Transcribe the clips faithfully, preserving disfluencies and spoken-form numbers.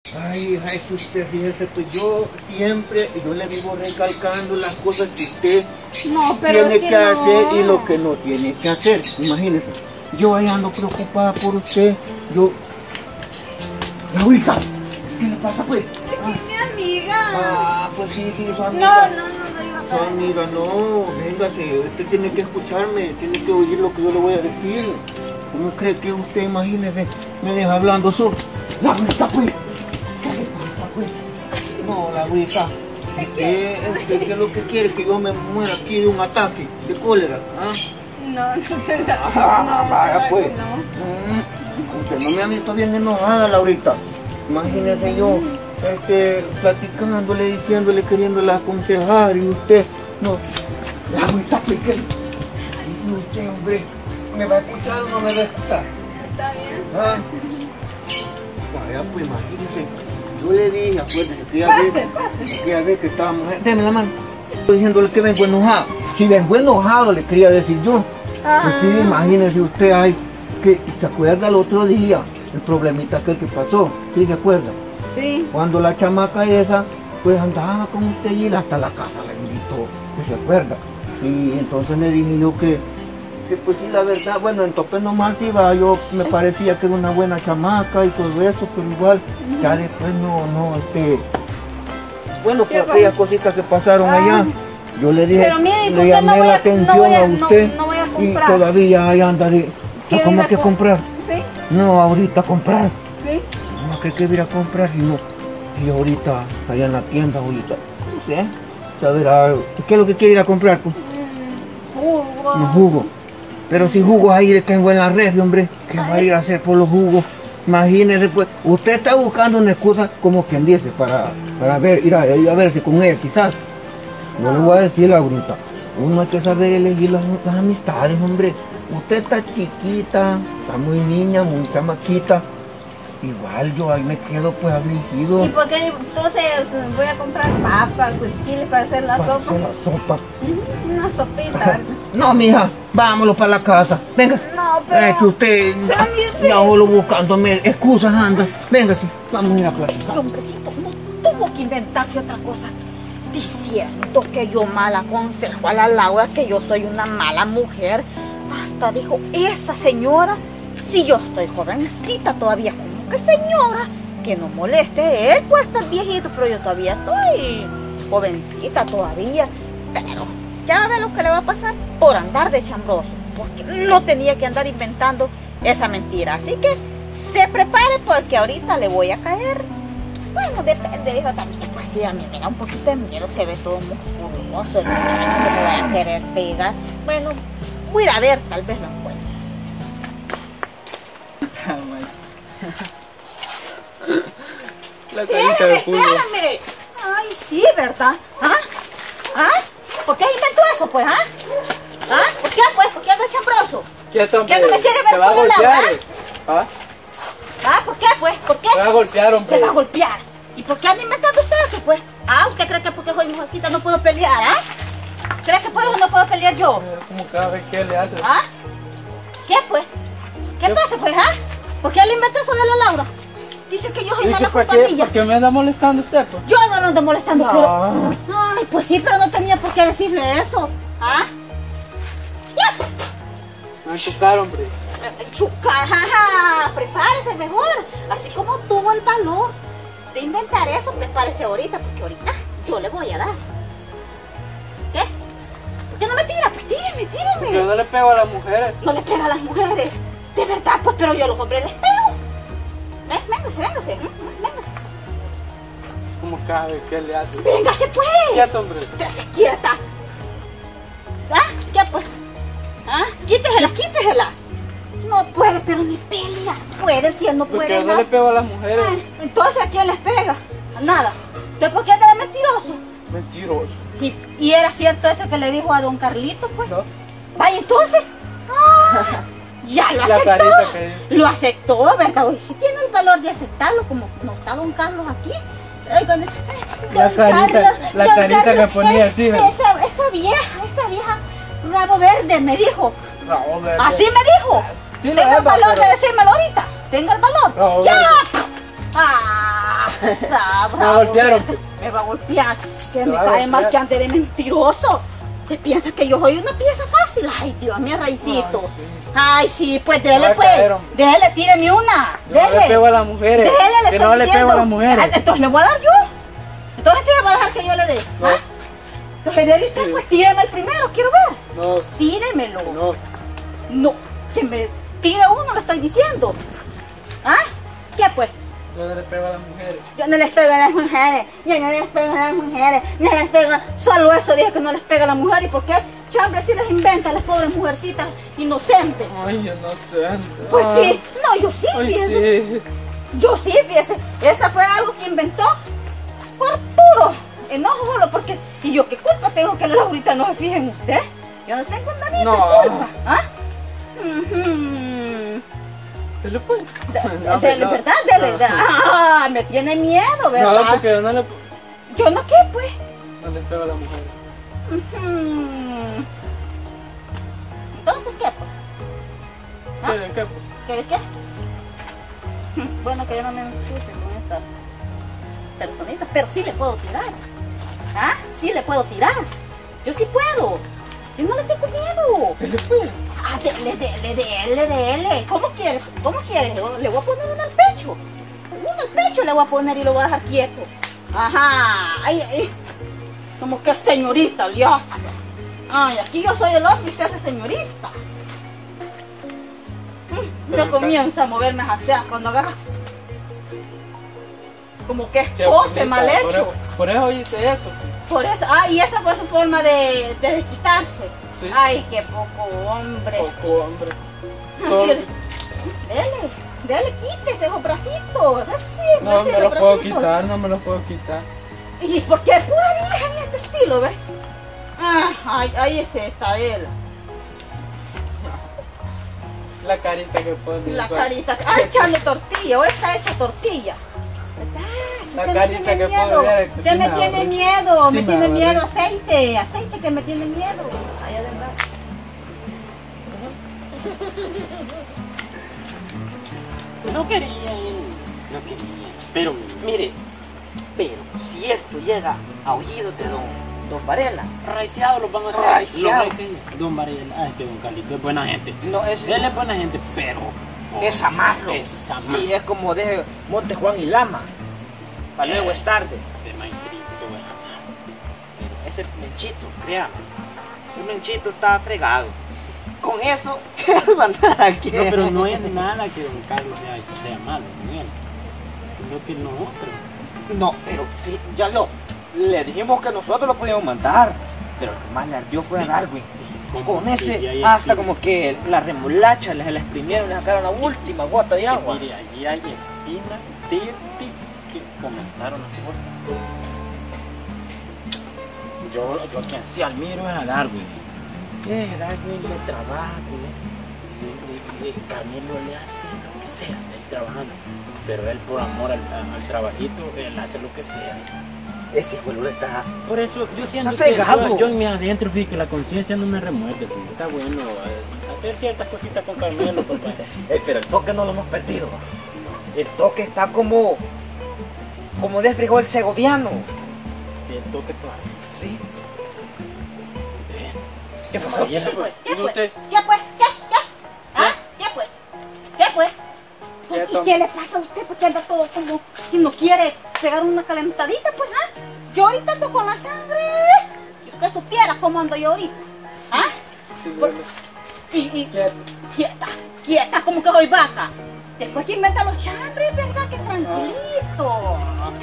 Ay, hija, es que usted, fíjese, pues yo siempre, yo le vivo recalcando las cosas que usted no, pero tiene es que, que no. hacer y lo que no tiene que hacer. Imagínese, yo ahí ando preocupada por usted, yo... Laurita, ¿qué le pasa, pues? Es mi amiga. Ah, pues sí, sí, su amiga. No, no, no, no iba a Su caer. amiga, no, véngase, usted tiene que escucharme, tiene que oír lo que yo le voy a decir. ¿Cómo cree que usted, imagínese, me deja hablando solo? Laurita, pues. ¿Qué le pasa, pues? No, Laurita, ¿qué, este, ¿qué es lo que quiere? Que yo me muera aquí de un ataque de cólera, ¿ah? No, no, te da. Ah, No, vaya, te da pues. que no. Mm, Usted no me ha visto bien enojada, Laurita. Imagínese yo, este, platicándole, diciéndole, queriéndole aconsejar y usted, no. Laurita, pues, ¿qué? Ay, usted, hombre, ¿me va a escuchar o no me va a escuchar? Está bien. ¿Ah? Vaya, pues, imagínese. Yo le dije, acuérdese, que ya Pase, ve, pase. que ya ve que estábamos... Deme la mano. Estoy diciéndole que vengo enojado. Si vengo enojado, le quería decir yo. Pues sí, imagínese usted, ay, que se acuerda el otro día, el problemita aquel que pasó, ¿sí se acuerda? Sí. Cuando la chamaca esa, pues andaba con usted y hasta la casa la invitó, ¿sí se acuerda? Y entonces le dije yo que, que pues sí, la verdad, bueno, entonces nomás iba, yo me parecía que era una buena chamaca y todo eso, pero igual, ya después no, no, este, bueno, por aquellas cositas que pasaron allá. Yo le dije, pero mire, le llamé no voy a, la atención no voy a, a usted no, no voy a y comprar. todavía ahí anda de... ¿Qué ¿Cómo ir a que co- comprar? Sí, No, ahorita comprar. sí. No, que qué ir a comprar y no. Y ahorita, allá en la tienda, ahorita. No sé, saber algo. ¿Qué es lo que quiere ir a comprar? Pues? Mm, Jugo. Un jugo. Pero si jugos ahí le tengo en la red, hombre, ¿qué va a ir a hacer por los jugos? Imagínese, pues, usted está buscando una excusa, como quien dice, para, para ver, ir a, ir a verse con ella, quizás. Yo le voy a decir ahorita, uno hay que saber elegir las, las amistades, hombre. Usted está chiquita, está muy niña, muy chamaquita. Igual yo ahí me quedo pues afligido. ¿Y por qué entonces voy a comprar papas, cuisquiles para hacer la para sopa? hacer la sopa. Ujú, una sopita, ¿verdad? No, mija, vámonos para la casa. Venga. No, pero... Es que usted pero mi- ya solo buscándome excusas anda. Véngase, vamos a ir a platicar. Hombrecito, no tuvo que inventarse otra cosa diciendo que yo mal aconsejo a la Laura, que yo soy una mala mujer. Hasta dijo, esa señora, si yo estoy jovencita todavía, como que señora, que no moleste, él puede estar viejito, pero yo todavía estoy jovencita todavía. Pero ya ve lo que le va a pasar por andar de chambroso, porque no tenía que andar inventando esa mentira. Así que se prepare porque ahorita le voy a caer. Bueno, depende, dijo también, pues sí, a mí me da un poquito de miedo, se ve todo muy furioso, el muchacho que me vaya a querer pegar. Bueno, voy a ir a ver, tal vez lo encuentre. La carita de Julio. Espérame. Ay, sí, ¿verdad? ¿Ah? ¿Ah? ¿Por qué inventó eso, pues, ah? ¿Ah? ¿Por qué, pues? ¿Por qué anda chambroso? Quieto, hombre. ¿Qué no me quiere ver Se va a por el lado, golpear. ¿Ah? ¿Ah? ¿Por qué, pues? ¿Por qué? Se va a golpear, hombre. Se va a golpear. ¿Y por qué anda inventando usted eso, pues? ¿Ah? ¿Usted cree que porque soy mujercita no puedo pelear, ah? ¿Cree que por eso no puedo pelear yo? Como cada vez que le hace. ¿Ah? ¿Qué, pues? ¿Qué, ¿Qué? pasa, pues, ah? ¿Por qué le inventó eso de la Laura? Dice que yo soy ¿Y mala que por qué, compañía. por qué me anda molestando usted, pues? Yo no lo ando molestando, No. pero... Ay, pues sí, pero no tenía por qué decirle eso. ¿Ah? ¡Ya! Me va a chocar, hombre. Chucar, jaja, prepárese mejor. Así como tuvo el valor de inventar eso, prepárese ahorita, porque ahorita yo le voy a dar. ¿Qué? ¿Por qué no me tira? Pues tíreme, tíreme. Yo no le pego a las mujeres. No le pega a las mujeres. De verdad, pues, pero yo a los hombres les pego. ¿Ves? Véngase, véngase, mm, véngase. Como cada vez que le hace. Véngase, pues. Quieto, hombre. Quédese quieta. ¿Ah? ¿Qué, pues? ¿Ah? Quíteselas, quíteselas. No puede, pero ni pelea. Puede, si él no Porque puede yo no nada. le pego a las mujeres. Ay, entonces, ¿a quién les pega? A nada. ¿Entonces por qué anda de mentiroso? Mentiroso. Y, y era cierto eso que le dijo a don Carlito, pues. ¿No? Vaya, entonces. Ah, ya lo La aceptó. carita que dice. Lo aceptó, ¿verdad? Y si tiene el valor de aceptarlo, como no está don Carlos aquí. Ay, cuando- La don carita- Carlos, la don carita Carlos, que ponía eh, así, ¿verdad? Esa, esa vieja, esa vieja, rabo verde, me dijo. No, verde. Así me dijo. Sí, lo Tenga es, el valor pero- de decírmelo ahorita. Tenga el valor. No, ¡Ya! verde. ¡Ah! Ah, Me bravo, golpearon. vete. Me va a golpear. Que Te me va a cae mal golpear. que ande de mentiroso. ¿Te piensas que yo soy una pieza fácil? Ay, Dios mío, Raicito. Ay, sí. Ay, sí, pues Me dele, va a pues. caer, hombre. Dele, tíreme una. Yo no Dele. le pego a las mujeres. Dele, le que estoy no le pego diciendo. a las mujeres. Ah, entonces le voy a dar yo. Entonces sí le voy a dejar que yo le dé. No. ¿Ah? Entonces dele usted, Sí. pues tíreme el primero, quiero ver. No, Tíremelo. no. No, que me tire uno, le estoy diciendo. ¿Ah? ¿Qué pues? Yo no le pego a las mujeres. Yo no les pego a las mujeres, yo no les pego a las mujeres, no les pego, solo eso dije que no les pega a las mujeres. ¿Y por qué? Chambre si les inventa a las pobres mujercitas inocentes. Ay, yo no sé. Pues sí, no, yo sí, Ay, fíjese. sí. Yo sí, fíjese, esa fue algo que inventó por puro enojo solo porque, y yo qué culpa tengo que la Laurita no se fije en usted. Yo no tengo nadita No. culpa, ¿ah? Ujú. ¿Dele pues? De- No, dele, no. ¿verdad? Dele, No. de- ah, me tiene miedo, ¿verdad? No, porque yo no le, Yo no, ¿qué pues? no le pego a las mujeres. Ujú. Entonces, ¿qué pues? ¿Ah? ¿Qué? ¿Qué? pues? ¿Qué qué? Bueno, que yo no me ensucie con estas personitas, pero sí le puedo tirar. ¿Ah? Sí le puedo tirar. Yo sí puedo. Yo no le tengo miedo. ¿Dele pues? Ah, dele, dele, dele, dele. ¿Cómo quieres? ¿Cómo quieres? Le voy a poner uno al pecho. Uno al pecho le voy a poner y lo voy a dejar quieto. Ajá. Ay, ay. Como que señorita, Dios. Ay, aquí yo soy el hombre y usted es la señorita. Mm, Yo comienzo a moverme hacia cuando agarra. Como que es Che, pose bonita, mal por hecho. eso- Por eso hice eso. Por eso, ah, y esa fue su forma de, de desquitarse. Sí. Ay, qué poco hombre. Poco, hombre. Así Todo- el- Dele, dele, quítese esos bracitos. Así, No así me los los puedo bracitos. quitar, no me los puedo quitar. Y porque es pura vieja en este estilo, ¿ves? Ah, ay, ahí es esta, él. La carita que pone. La igual. carita. Ah, echando tortilla, o está hecha tortilla. Ah, si La usted me carita tiene que miedo. pone, eh, Usted sí me me tiene aburre. miedo, Sí me me tiene aburre. miedo. Aceite, aceite que me tiene miedo. Allá de verdad. No quería, no quería. Pero mire, pero si esto llega a oídos de don, don Varela, Raiciados los van a hacer. Raiciado. Los raiciados. Don Varela, ah, este don Carlito es buena gente. no es, Él es buena gente, pero. es amarlo. Es amarlo. Sí, es como de Monte Juan y Lama. Para luego es tarde. Ese maestrito, güey. Ese menchito, créame. El menchito está fregado. Con eso, va a andar aquí. No, pero no es nada que don Carlos sea, sea malo con él. Sino que nosotros. No, pero sí, ya lo. Le dijimos que nosotros lo podíamos mandar. Pero lo que más le ardió fue a Darwin. como Con que ese, ya hay hasta espinas. como que la remolacha les la exprimieron, le sacaron la última gota de agua. Mire, allí hay espinas, tirti, que comenzaron las cosas. Yo, yo a quien sí admiro es a Darwin. Eh, Darwin le trabaja con él. Y, y- y Camilo le hace lo que sea, él trabajando. Pero él por amor al, al trabajito, él hace lo que sea. Ese hijo está. Por eso yo siento Está que pegado. yo, yo en mi adentro vi que la conciencia no me remuerde, pues, está bueno eh, hacer ciertas cositas con Carmelo, papá. Eh, pero el toque no lo hemos perdido. El toque está como. como de frijol segoviano. Y el toque todavía. Sí. ¿Qué pasó? Ahí es- ¿Qué pues? ¿Qué ¿Y pues? usted? ¿Qué pues? ¿Qué? ¿Qué? ¿Ah? ¿Qué pues? ¿Qué pues? ¿Qué ¿Y tom- qué le pasa a usted? Porque anda todo como que no quiere pegar una calentadita, pues, ¿ah? Yo ahorita ando con la sangre. Si usted supiera cómo ando yo ahorita. ¿Ah? Sí, Por- bueno. Y, y Quieto. quieta, quieta, como que soy vaca. Después que inventa los chambres, ¿verdad? Que tranquilito.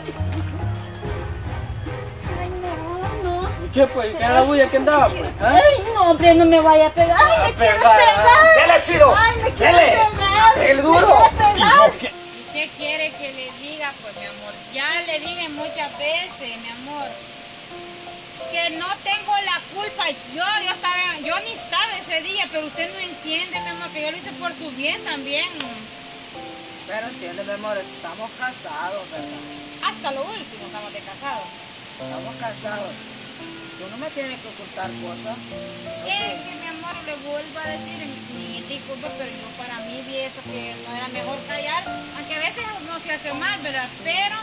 Ay, no, no. ¿Y qué pues? ¿Qué era la bulla que andaba pues? ¿Ah? Ay, no, hombre, no me vaya a pegar. Ay, me quiere pegar, pegar. ¡Dele, chido! Ay, me quiere ¡Dele! pegar. ¡El Me duro! quiere pegar. ¿Qué quiere que le diga? Pues mi amor, ya le dije muchas veces, mi amor, que no tengo la culpa. Yo, yo, estaba, yo ni estaba ese día, pero usted no entiende, mi amor, que yo lo hice por su bien también. Pero entiende, mi amor, estamos casados, ¿verdad? Hasta lo último estamos de casados. Estamos casados. Tú no me tienes que ocultar cosas. Es que mi amor, le vuelvo a decir, mi disculpa, pero yo para mí vi eso que no era mejor callar, aunque a veces no se hace mal, ¿verdad? Pero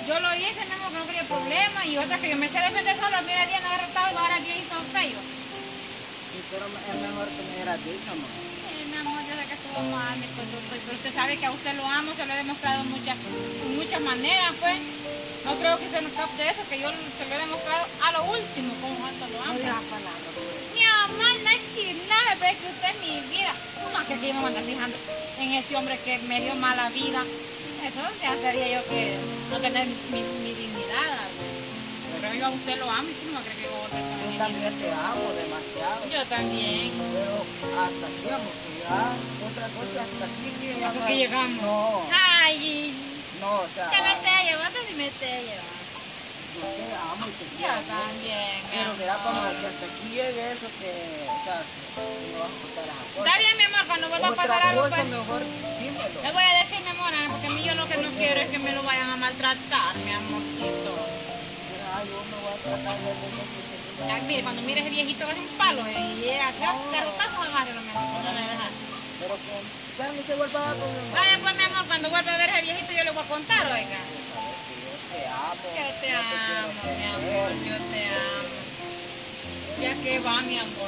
yo lo hice, mi amor, que no quería problema. Y otra que yo me sé defender solo, mira, día no he rotado y ahora viejito feo. Sí, pero es mejor que me hubieras dicho, amor. Sí, mi amor, yo sé que estuvo mal, mi pues, pues, pero usted sabe que a usted lo amo, se lo he demostrado en muchas, en muchas maneras, pues. No creo que se nos capte eso, que yo se lo he demostrado a lo último, como cuánto lo No amo. digas palabras, pues. Mi amor, no es chinada, pero es que usted es mi vida. ¿Cómo es que aquí me van a andar fijando en ese hombre que me dio mala vida? Eso ya sería yo que no tener mi, mi dignidad. Pero yo a usted lo amo y tú no me crees que yo voy a tener Yo mi también dignidad. te amo demasiado. Yo también. Pero hasta aquí, amor, que ya otra cosa hasta aquí que ya ¿Hasta no aquí hay- llegamos? No, Ay, no, o sea, te me te llevando y me te llevando. yo te amo y te Yo quiero. también, mi Pero mira, amor. como que hasta aquí llegue eso que, o sea, que no vas a cortar las cosas. Está bien, mi amor, cuando vuelva a pasar Otra algo, cosa pues, mejor dímelo. le voy a decir, mi amor, ¿eh? Porque a mí yo lo que no quiero es que me lo vayan a maltratar, mi amorcito. Mira, yo me voy a tratar de ver que se Ya, mire, cuando mire ese viejito que es un palo, eh, y acá, carrotazo, agárrelo, mi amor, no me dejar. Pero que ya ni se vuelva a dar problema. Vaya, pues, mi amor, cuando vuelva a ver a ese viejito, yo le voy a contar, oiga. Yo te amo. Yo te yo amo, mi quiero amor, proteger. yo te amo. Ya que va, mi amor.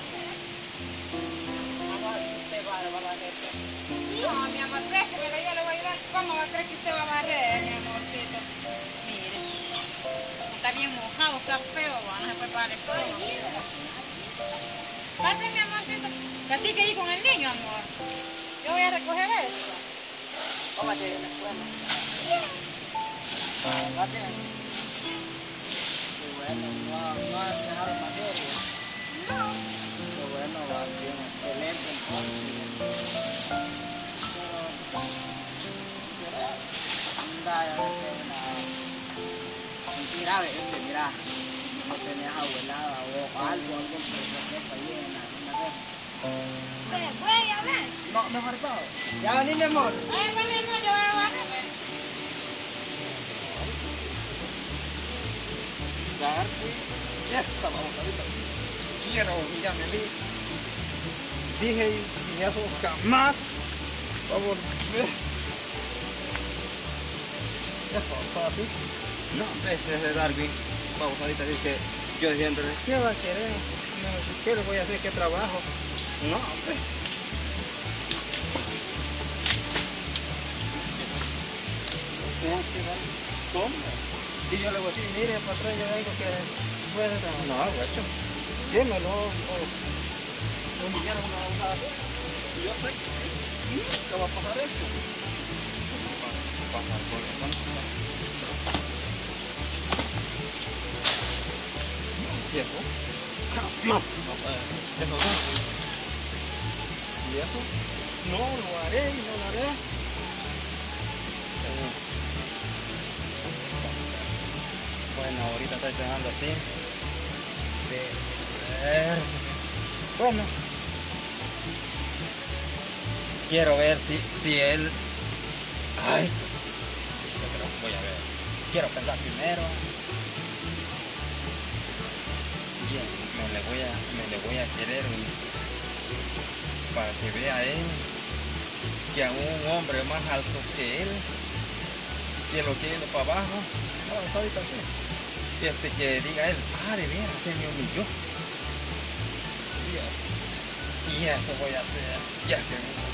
Mamá, usted va, va a barrer. No, mi amor, préstemelo, yo le voy a ayudar. ¿Cómo va a creer que usted va a barrer, mi amorcito? Mire, está bien mojado, está feo, van a preparar el fuego. Pase, mi amorcito. Platique ahí con el niño, amor. Yo voy a recoger esto. Cómate en la escuela. Va bien. Qué bueno, no, no has dejado materia. No. Qué bueno, va bien, excelente entonces. Pero, anda, ya ves, una mentira a veces, mira, no tenías abuelada o algo, algo que se sepa ahí en la, en la red. Pues, voy a ver. No, mejor todo. Ya vení, mi amor. Ay, pues, mi amor, yo voy a barrer. Esta vamos ahorita. Quiero humillarme a mí. Dije y eso jamás va a volver. Eso, todo así. No, este es de Darwin. Vamos, ahorita dice que yo diciéndole, ¿Qué va a querer? No, ¿qué le voy a hacer? ¿Qué trabajo? No, hombre. O sea, que va. ¿Cómo? Y yo le voy a decir, mire, patrón, yo vengo que puede trabajar. No, güey. Démelo o humillaron una abogada. Yo sé que va a pasar esto. pasar por el banco. ¿Y eso? Jamás. ¿Eso no? ¿Y eso? No lo haré y no lo haré. Bueno, ahorita estoy pensando así. Eh, Bueno, Quiero ver si, si él... Ay, pero voy a ver. Quiero pensar primero. Bien, me le voy a, me le voy a querer para que vea él que a un hombre más alto que él, que lo quiere para abajo. Vamos ahorita sí. Este que diga él, ah, de veras, se me humilló. Y eso voy a hacer, ya que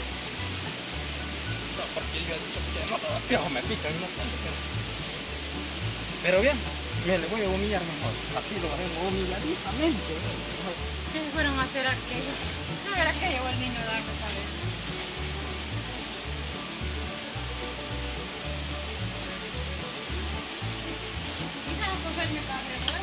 no, porque yo he dicho que no, los piojos me pican, no tanto, pero... pero bien, me le voy a humillar mejor, así lo haremos humilladitamente. ¿Qué fueron a hacer aquello? A ver, ¿a qué llegó el niño a darme saber? Hija, no cogerme café, ¿verdad?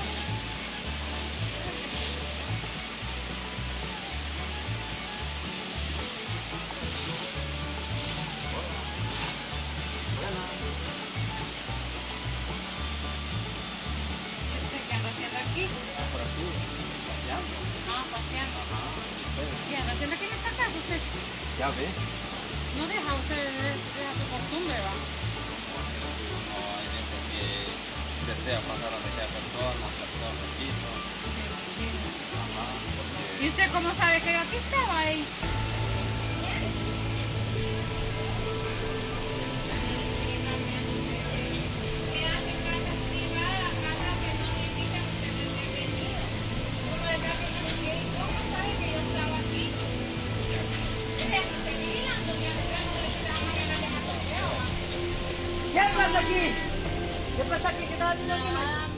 ¿Qué anda haciendo aquí? Por aquí, paseando. Ah, paseando. ¿Qué anda haciendo aquí en esta casa usted? Ya ve. No deja usted, deja su costumbre, va. No, hay gente que desea pasar a aquella persona, pasar un poquito. Ajá, porque... ¿Y usted cómo sabe que yo aquí estaba ahí? ¿Qué hace ¿Qué pasa aquí? ¿Qué pasa aquí? ¿Qué estás haciendo aquí? Nada